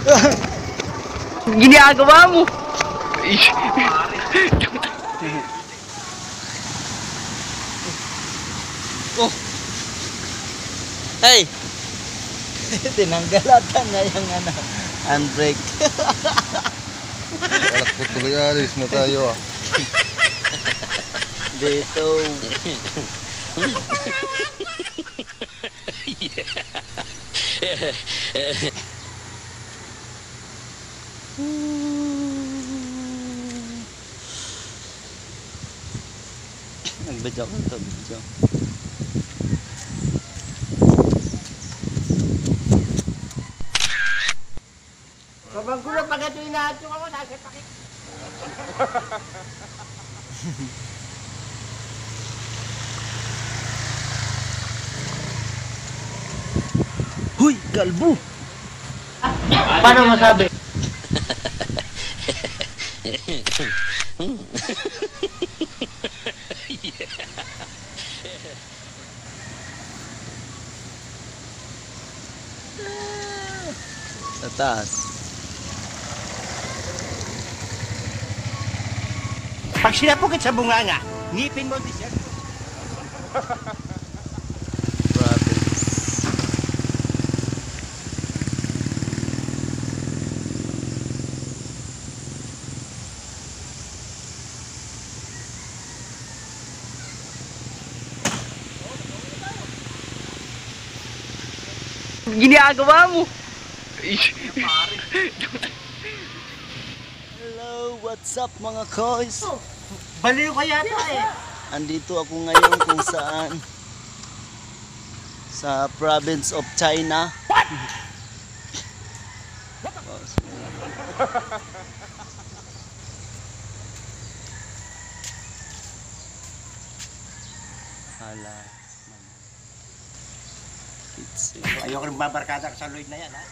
Ginagawa mo. Oh. Hey. Tinanggalatan na yung handbrake. Anak ko tuloy alis na tayo ah. Dito. Nagbidyo ko ito, bidyo. Kabang gulo pag ito inaadyo ako, nasa pakit. Huy, galbo! Paano masabi? Sa taas. Pag sinapukit sa bunganga, ngipin mo di siya. Province. Ginagawa mo. Hello, what's up mga koys? Baliw ka yata eh. Andito ako ngayon kung saan sa province of China. What? Hala. Ayoko rin babarkada ka sa Lloyd na yan, ha?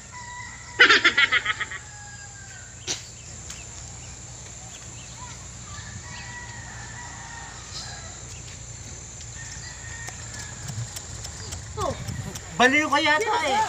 Baliw ka yata eh.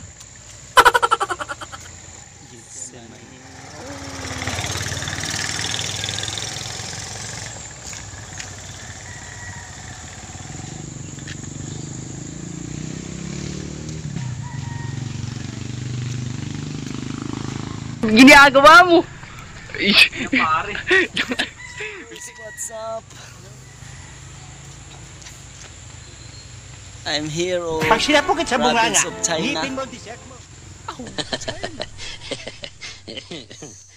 Ginagawa mo. What's up? I'm here on Pag sinapukit sa bunganga, province of China. ngipin mo di siya mo. China.